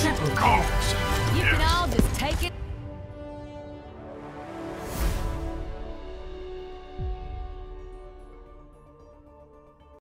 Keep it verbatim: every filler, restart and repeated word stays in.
super cars. You can all just take it.